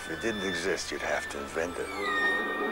If it didn't exist, you'd have to invent it.